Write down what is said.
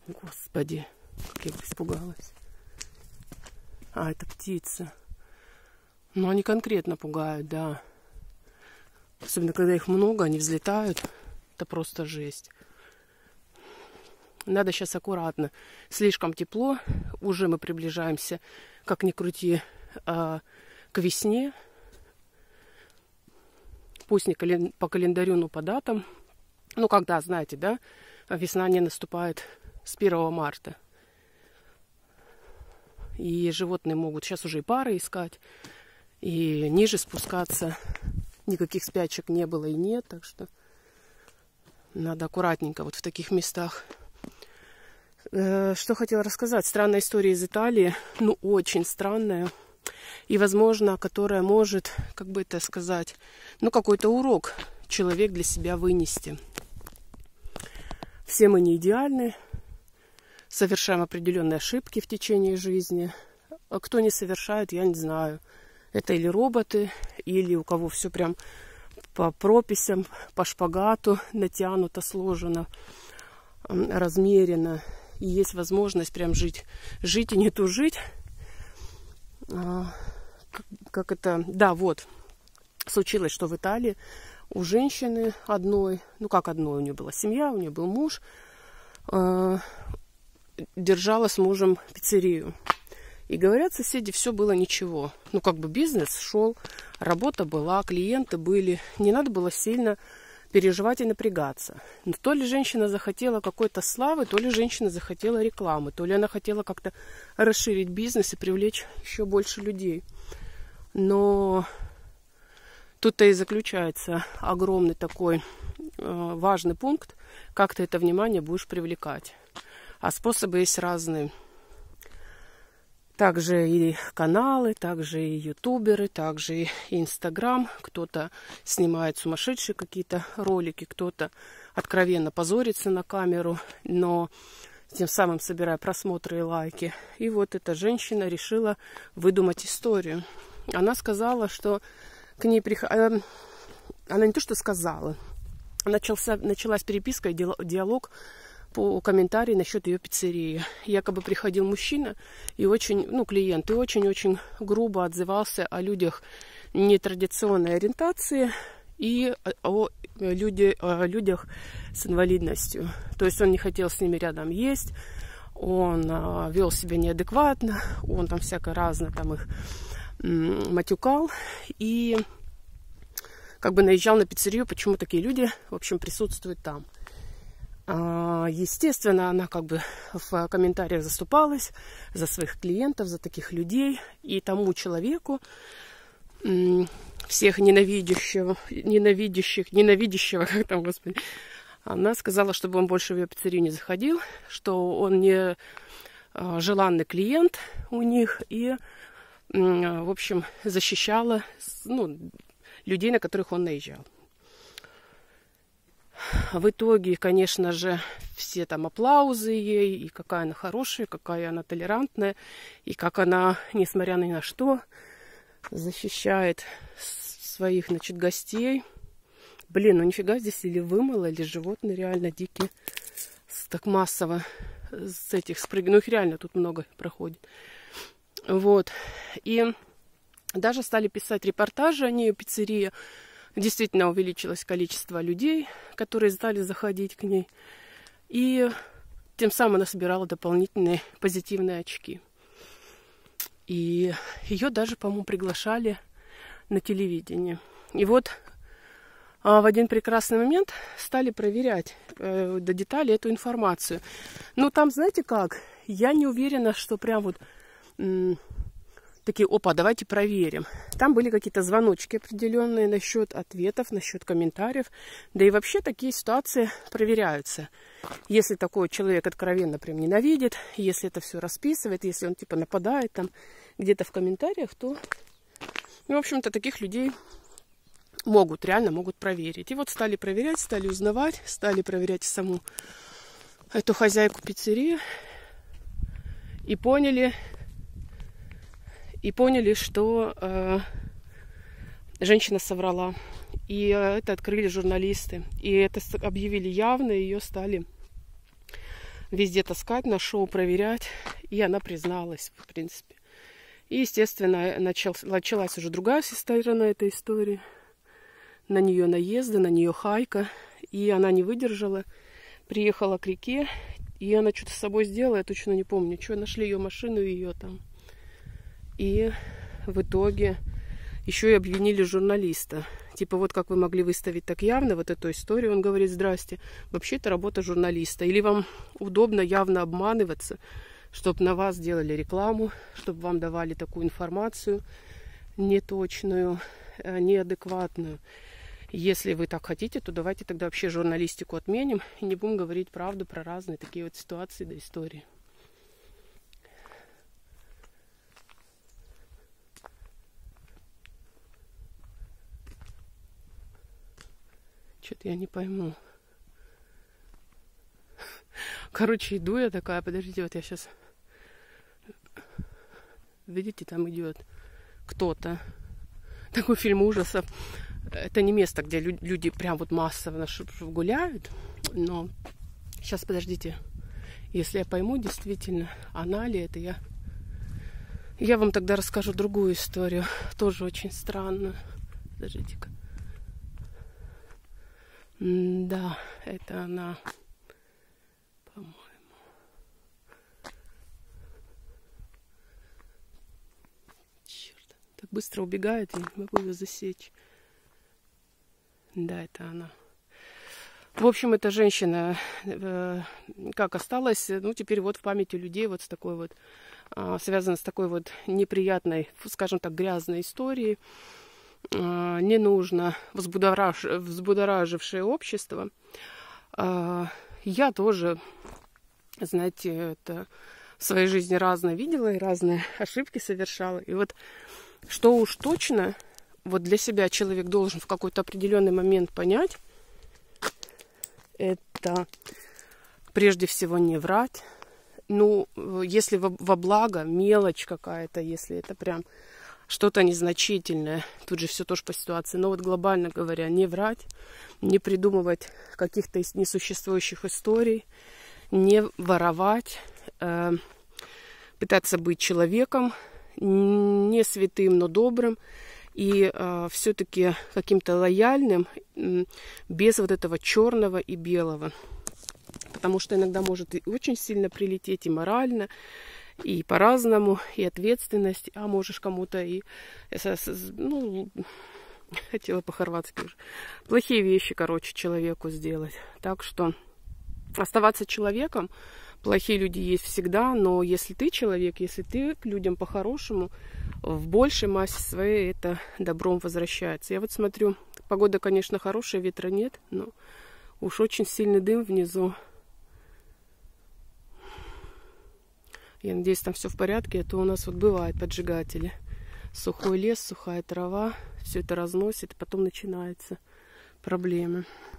Господи, как я испугалась. А, это птица. Ну, они конкретно пугают, да. Особенно, когда их много, они взлетают. Это просто жесть. Надо сейчас аккуратно. Слишком тепло. Уже мы приближаемся, как ни крути, к весне. Пусть не по календарю, но по датам. Ну, когда, знаете, да, весна не наступает с 1 марта. И животные могут сейчас уже и пары искать, и ниже спускаться. Никаких спячек не было и нет, так что надо аккуратненько вот в таких местах. Что хотела рассказать? Странная история из Италии, ну, очень странная. И, возможно, которая может, как бы это сказать, ну, какой-то урок человек для себя вынести. Все мы не идеальны, совершаем определенные ошибки в течение жизни. А кто не совершает, я не знаю. Это или роботы, или у кого все прям по прописям, по шпагату натянуто, сложено, размерено. И есть возможность прям жить и не тужить. Как это... Да, вот. Случилось, что в Италии у женщины одной, ну как одной, у нее была семья, у нее был муж, держала с мужем пиццерию. И говорят, соседи, все было ничего. Ну, как бы бизнес шел, работа была, клиенты были. Не надо было сильно переживать и напрягаться. Но то ли женщина захотела какой-то славы, то ли женщина захотела рекламы, то ли она хотела как-то расширить бизнес и привлечь еще больше людей. Но тут-то и заключается огромный такой важный пункт, как ты это внимание будешь привлекать. А способы есть разные. Также и каналы, также и ютуберы, также и инстаграм. Кто-то снимает сумасшедшие какие-то ролики, кто-то откровенно позорится на камеру, но тем самым собирая просмотры и лайки. И вот эта женщина решила выдумать историю. Она сказала, что к ней она не то что сказала, началась переписка и диалог по комментарии насчет ее пиццерии. Якобы приходил мужчина и очень, ну, клиент, и очень-очень грубо отзывался о людях нетрадиционной ориентации и о людях с инвалидностью. То есть он не хотел с ними рядом есть, он вел себя неадекватно, он там всяко разно там их матюкал и как бы наезжал на пиццерию, почему такие люди, в общем, присутствуют там. Естественно, она как бы в комментариях заступалась за своих клиентов, за таких людей. И тому человеку, всех ненавидящего, как там, господи, она сказала, чтобы он больше в ее пиццерию не заходил, что он не желанный клиент у них. И, в общем, защищала, ну, людей, на которых он наезжал. В итоге, конечно же, все там аплаузы ей, и какая она хорошая, какая она толерантная, и как она, несмотря ни на что, защищает своих, значит, гостей. Блин, ну нифига здесь или вымыло, или животные реально дикие. Так массово с этих спрыгивают. Ну их реально тут много проходит. Вот. И даже стали писать репортажи о ней, пиццерия. Действительно увеличилось количество людей, которые стали заходить к ней. И тем самым она собирала дополнительные позитивные очки. И ее даже, по-моему, приглашали на телевидение. И вот в один прекрасный момент стали проверять до деталей эту информацию. Ну, там, знаете как, я не уверена, что прям вот... такие, опа, давайте проверим. Там были какие-то звоночки определенные насчет ответов, насчет комментариев. Да и вообще такие ситуации проверяются. Если такой человек откровенно прям ненавидит, если это все расписывает, если он типа нападает там где-то в комментариях, то, ну, в общем-то, таких людей реально могут проверить. И вот стали проверять, стали узнавать, стали проверять саму эту хозяйку пиццерии и поняли, что женщина соврала. И это открыли журналисты. И это объявили явно, ее стали везде таскать на шоу, проверять. И она призналась, в принципе. И, естественно, началась уже другая сторона этой истории. На нее наезды, на нее хайка. И она не выдержала. Приехала к реке. И она что-то с собой сделала, я точно не помню. Что, нашли ее машину и ее там. И в итоге еще и обвинили журналиста. Типа, вот как вы могли выставить так явно вот эту историю. Он говорит: здрасте, вообще это работа журналиста. Или вам удобно явно обманываться, чтобы на вас делали рекламу, чтобы вам давали такую информацию неточную, неадекватную. Если вы так хотите, то давайте тогда вообще журналистику отменим и не будем говорить правду про разные такие вот ситуации да истории. Что-то я не пойму. Короче, иду я такая, подождите, вот я сейчас... Видите, там идет кто-то. Такой фильм ужасов. Это не место, где люди прям вот массово гуляют. Но сейчас, подождите. Если я пойму действительно, она ли это, я вам тогда расскажу другую историю. Тоже очень странную. Подождите-ка. Да, это она, по-моему. Черт, так быстро убегает, я не могу ее засечь. Да, это она. В общем, эта женщина как осталась, ну, теперь вот в памяти людей вот с такой вот, связана с такой вот неприятной, скажем так, грязной историей. Не нужно взбудоражившее общество. Я тоже, знаете, это в своей жизни разное видела и разные ошибки совершала. И вот что уж точно вот для себя человек должен в какой-то определенный момент понять, это прежде всего не врать. Ну, если во благо, мелочь какая-то, если это прям что-то незначительное, тут же все тоже по ситуации. Но вот глобально говоря, не врать, не придумывать каких-то несуществующих историй, не воровать, пытаться быть человеком, не святым, но добрым, и все-таки каким-то лояльным, без вот этого черного и белого. Потому что иногда может и очень сильно прилететь и морально, и по-разному, и ответственность, а можешь кому-то и, ну, хотела по-хорватски уже, плохие вещи, короче, человеку сделать. Так что оставаться человеком, плохие люди есть всегда, но если ты человек, если ты к людям по-хорошему, в большей массе своей это добром возвращается. Я вот смотрю, погода, конечно, хорошая, ветра нет, но уж очень сильный дым внизу. Я надеюсь, там все в порядке. Это у нас вот бывает поджигатели. Сухой лес, сухая трава. Все это разносит, и потом начинаются проблемы.